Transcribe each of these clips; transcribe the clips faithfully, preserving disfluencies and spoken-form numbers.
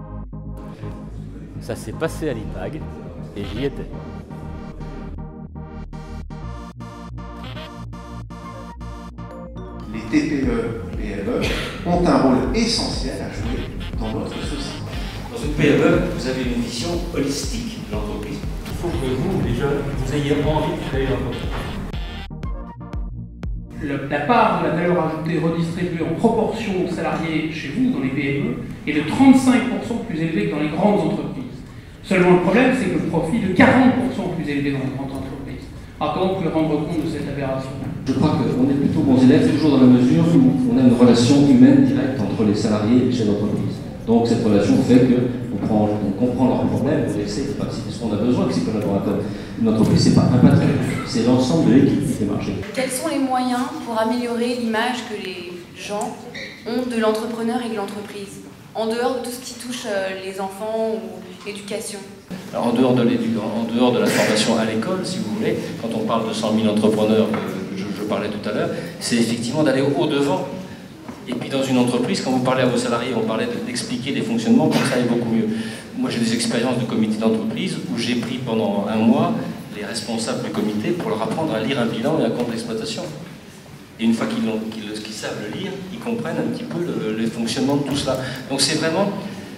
Ça s'est passé à l'I P A G et j'y étais. Les T P E et P M E ont un rôle essentiel à jouer dans notre société. Dans une P M E, vous avez une vision holistique de l'entreprise. Il faut que vous, les jeunes, vous ayez envie de créer l'entreprise. La part de la valeur ajoutée redistribuée en proportion aux salariés chez vous, dans les P M E, est de trente-cinq pour cent plus élevée que dans les grandes entreprises. Seulement le problème, c'est que le profit est de quarante pour cent plus élevé dans les grandes entreprises. Alors comment vous pouvez rendre compte de cette aberration? Je crois qu'on est plutôt bons élèves, toujours dans la mesure où on a une relation humaine directe entre les salariés et les chefs d'entreprise. Donc cette relation fait qu'on prend, on comprend leurs problèmes, on essaie de participer ce qu'on a besoin avec ces collaborateurs. Une entreprise, c'est pas un patron, c'est l'ensemble de l'équipe qui fait marcher. Quels sont les moyens pour améliorer l'image que les gens ont de l'entrepreneur et de l'entreprise, en dehors de tout ce qui touche les enfants ou l'éducation? Alors en dehors de en dehors de la formation à l'école, si vous voulez, quand on parle de cent mille entrepreneurs que je, je parlais tout à l'heure, c'est effectivement d'aller au-devant. Et puis dans une entreprise, quand vous parlez à vos salariés, on parlait d'expliquer les fonctionnements, comme ça est beaucoup mieux. Moi j'ai des expériences de comité d'entreprise où j'ai pris pendant un mois les responsables du comité pour leur apprendre à lire un bilan et un compte d'exploitation. Et une fois qu'ils qu'ils, qu'ils savent le lire, ils comprennent un petit peu le, le fonctionnement de tout cela. Donc c'est vraiment,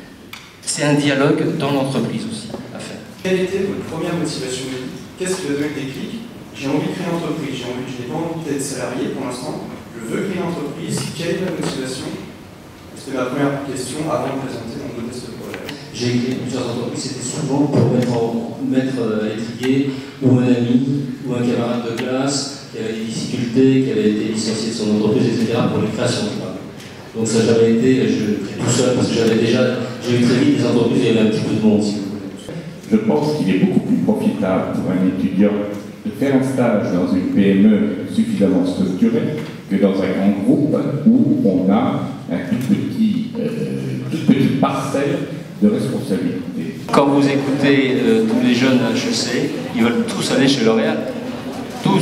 c'est un dialogue dans l'entreprise aussi à faire. Quelle était votre première motivation? Qu'est-ce qui vous a donné le déclic? J'ai envie de créer une entreprise, j'ai envie, je n'ai pas envie d'être salarié pour l'instant, je veux créer une entreprise, quelle est la motivation? C'était ma première question avant de présenter mon modeste projet. J'ai créé plusieurs entreprises, c'était souvent pour mettre, en, mettre euh, étrier ou un ami ou un camarade de classe qui avait des difficultés, qui avait été licencié de son entreprise, et cetera pour les créations de travail. Donc ça n'a jamais été, je le crée tout seul parce que j'avais déjà, j'ai eu très vite des entreprises, il y avait un petit peu de monde si vous voulez. Je pense qu'il est beaucoup plus profitable pour un étudiant de faire un stage dans une P M E suffisamment structurée que dans un grand groupe où on a un tout petit, euh, toute petite parcelle de responsabilité. Quand vous écoutez euh, tous les jeunes à H E C, ils veulent tous aller chez L'Oréal. Tous.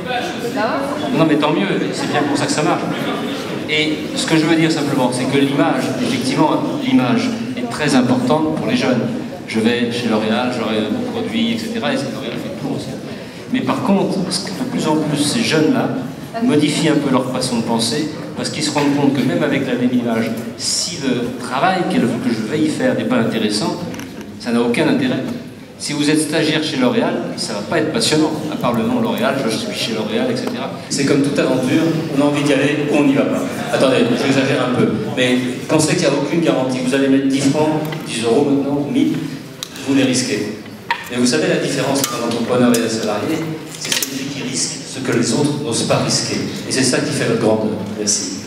Non mais tant mieux, c'est bien pour ça que ça marche. Et ce que je veux dire simplement, c'est que l'image, effectivement, l'image est très importante pour les jeunes. Je vais chez L'Oréal, j'aurai mon produit, et cetera. Et L'Oréal fait tout aussi. Mais par contre, de plus en plus, ces jeunes-là modifient un peu leur façon de penser parce qu'ils se rendent compte que même avec la même image, si le travail que je vais y faire n'est pas intéressant, ça n'a aucun intérêt. Si vous êtes stagiaire chez L'Oréal, ça ne va pas être passionnant, à part le nom L'Oréal, je suis chez L'Oréal, et cetera. C'est comme toute aventure, on a envie d'y aller ou on n'y va pas. Attendez, j'exagère un peu, mais pensez qu'il n'y a aucune garantie. Vous allez mettre dix francs, dix euros maintenant, mille, vous les risquez. Mais vous savez la différence entre un entrepreneur et un salarié, c'est celui qui risque ce que les autres n'osent pas risquer. Et c'est ça qui fait notre grandeur. Merci.